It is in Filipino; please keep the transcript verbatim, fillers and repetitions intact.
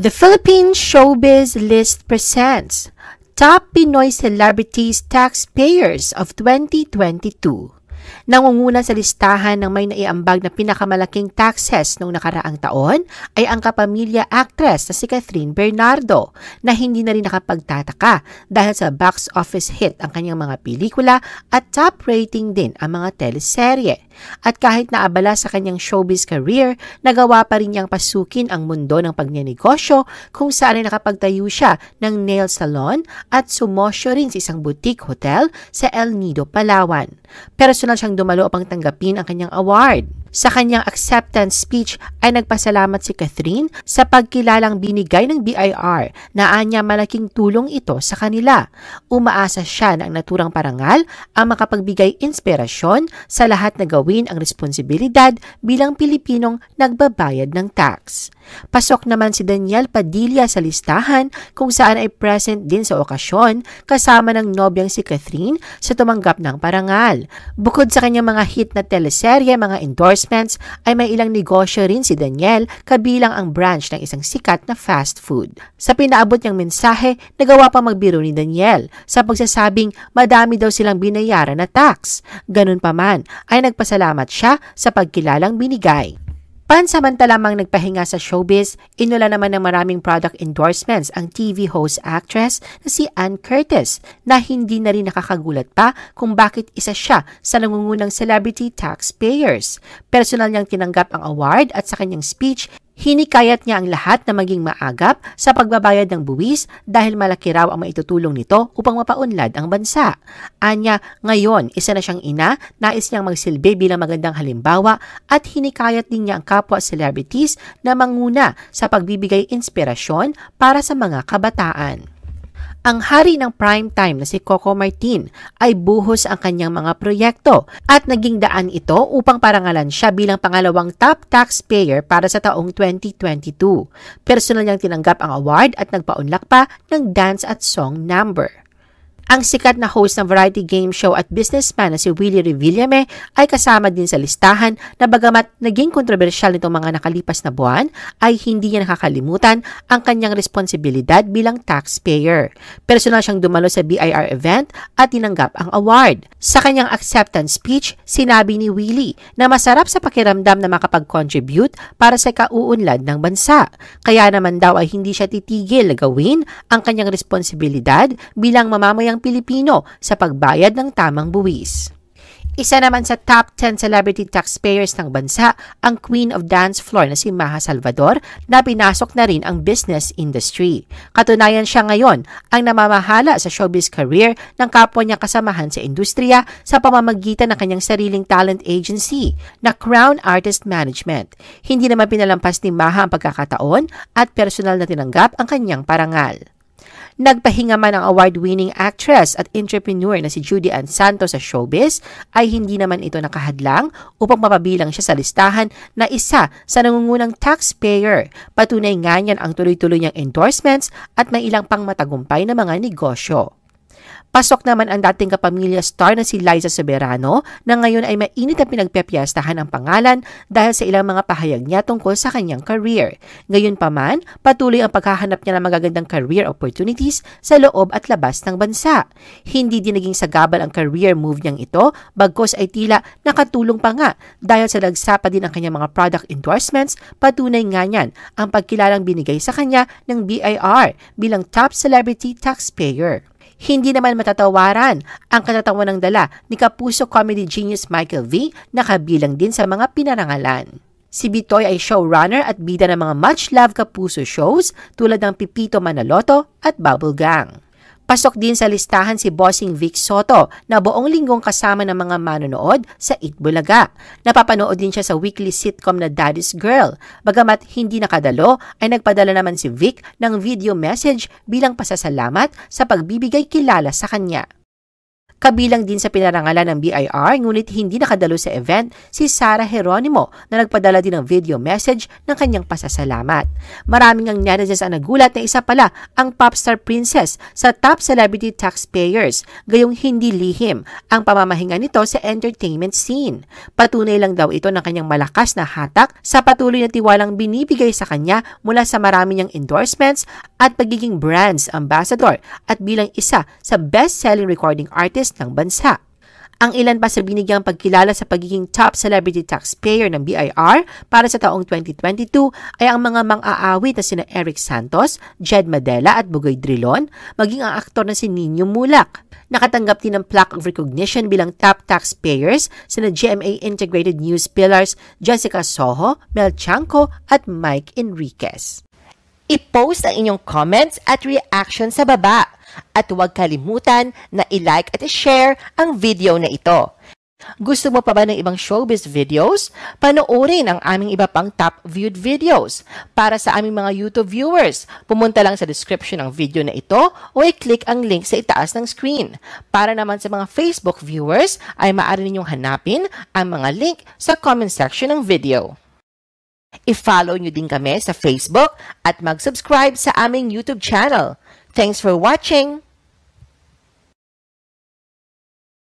The Philippine Showbiz List presents Top Pinoy Celebrities Taxpayers of twenty twenty-two. Nangunguna sa listahan ng may naiambag na pinakamalaking taxes noong nakaraang taon ay ang kapamilya actress na si Catherine Bernardo na hindi na rin nakapagtataka dahil sa box office hit ang kanyang mga pelikula at top rating din ang mga teleserye. At kahit naabala sa kanyang showbiz career, nagawa pa rin niyang pasukin ang mundo ng pagnenegosyo kung saan ay nakapagtayo siya ng nail salon at sumosyo rin sa isang boutique hotel sa El Nido, Palawan. Personal siyang dumalo upang tanggapin ang kanyang award. Sa kanyang acceptance speech ay nagpasalamat si Catherine sa pagkilalang binigay ng B I R na anya malaking tulong ito sa kanila. Umaasa siya na ang naturang parangal ang makapagbigay inspirasyon sa lahat na gawin ang responsibilidad bilang Pilipinong nagbabayad ng tax. Pasok naman si Daniel Padilla sa listahan kung saan ay present din sa okasyon kasama ng nobyang si Catherine sa tumanggap ng parangal. Bukod sa kanyang mga hit na teleserye, mga endorsements, ay may ilang negosyo rin si Daniel kabilang ang branch ng isang sikat na fast food. Sa pinaabot niyang mensahe, nagawa pa magbiro ni Daniel sa pagsasabing madami daw silang binayaran na tax. Ganun pa man, ay nagpasalamat siya sa pagkilalang binigay. Pansamantala mang nagpahinga sa showbiz, inula naman ng maraming product endorsements ang T V host actress na si Ann Curtis na hindi na rin nakakagulat pa kung bakit isa siya sa nangungunang celebrity taxpayers. Personal niyang tinanggap ang award at sa kanyang speech, hinikayat niya ang lahat na maging maagap sa pagbabayad ng buwis dahil malaki raw ang maitutulong nito upang mapaunlad ang bansa. Anya, ngayon, isa na siyang ina, nais niyang magsilbi bilang magandang halimbawa at hinikayat din niya ang kapwa celebrities na manguna sa pagbibigay inspirasyon para sa mga kabataan. Ang hari ng primetime na si Coco Martin ay buhos ang kanyang mga proyekto at naging daan ito upang parangalan siya bilang pangalawang top taxpayer para sa taong twenty twenty-two. Personal niyang tinanggap ang award at nagpaunlak pa ng dance at song number. Ang sikat na host ng variety game show at businessman na si Willie Revillame ay kasama din sa listahan na bagamat naging kontrobersyal nitong mga nakalipas na buwan, ay hindi niya nakakalimutan ang kanyang responsibilidad bilang taxpayer. Personal siyang dumalo sa B I R event at tinanggap ang award. Sa kanyang acceptance speech, sinabi ni Willie na masarap sa pakiramdam na makapag-contribute para sa kauunlad ng bansa. Kaya naman daw ay hindi siya titigil na gawin ang kanyang responsibilidad bilang mamamayang Pilipino sa pagbayad ng tamang buwis. Isa naman sa top ten celebrity taxpayers ng bansa ang Queen of Dance Floor na si Maja Salvador na pinasok na rin ang business industry. Katunayan siya ngayon ang namamahala sa showbiz career ng kapwa niya kasamahan sa industriya sa pamamagitan ng kanyang sariling talent agency na Crown Artist Management. Hindi naman pinalampas ni Maja ang pagkakataon at personal na tinanggap ang kanyang parangal. Nagpahinga man ang award-winning actress at entrepreneur na si Judy Ann Santos sa showbiz, ay hindi naman ito nakahadlang upang mapabilang siya sa listahan na isa sa nangungunang taxpayer. Patunay nga niyan ang tuloy-tuloy niyang endorsements at may ilang pang matagumpay na mga negosyo. Pasok naman ang dating kapamilya star na si Liza Soberano na ngayon ay mainit na pinagpepiyastahan ang pangalan dahil sa ilang mga pahayag niya tungkol sa kanyang career. Gayunpaman, patuloy ang paghahanap niya ng magagandang career opportunities sa loob at labas ng bansa. Hindi din naging sagabal ang career move niyang ito, bagkos ay tila nakatulong pa nga dahil sa dagsa pa din ang kanyang mga product endorsements. Patunay nga niyan ang pagkilalang binigay sa kanya ng B I R bilang top celebrity taxpayer. Hindi naman matatawaran ang katatawa ng dala ni kapuso comedy genius Michael V na kabilang din sa mga pinarangalan. Si Bitoy ay showrunner at bida ng mga much-loved kapuso shows tulad ng Pipito Manaloto at Bubble Gang. Pasok din sa listahan si Bossing Vic Soto na buong linggong kasama ng mga manonood sa Itbulaga. Napapanood din siya sa weekly sitcom na Daddy's Girl. Bagamat hindi nakadalo, ay nagpadala naman si Vic ng video message bilang pasasalamat sa pagbibigay kilala sa kanya. Kabilang din sa pinarangalan ng B I R ngunit hindi nakadalo sa event si Sarah Geronimo na nagpadala din ng video message ng kanyang pasasalamat. Maraming ang netizens ang nagulat na isa pala ang popstar princess sa top celebrity taxpayers, gayong hindi lihim ang pamamahinga nito sa entertainment scene. Patunay lang daw ito ng kanyang malakas na hatak sa patuloy na tiwalang binibigay sa kanya mula sa marami niyang endorsements at pagiging brands ambassador at bilang isa sa best-selling recording artist ng bansa. Ang ilan pa sa binigyang pagkilala sa pagiging top celebrity taxpayer ng B I R para sa taong twenty twenty-two ay ang mga mang-aawit na sina Eric Santos, Jed Madela at Bugoy Drilon, maging ang aktor na si Nino Mulak. Nakatanggap din ng plaque of recognition bilang top taxpayers sina G M A Integrated News Pillars, Jessica Soho, Mel Chanco at Mike Enriquez. I-post ang inyong comments at reaction sa baba. At huwag kalimutan na i-like at i-share ang video na ito. Gusto mo pa ba ng ibang showbiz videos? Panoorin ang aming iba pang top viewed videos. Para sa aming mga YouTube viewers, pumunta lang sa description ng video na ito o i-click ang link sa itaas ng screen. Para naman sa mga Facebook viewers, ay maaari ninyong hanapin ang mga link sa comment section ng video. I-follow nyo din kami sa Facebook at mag-subscribe sa aming YouTube channel. Thanks for watching!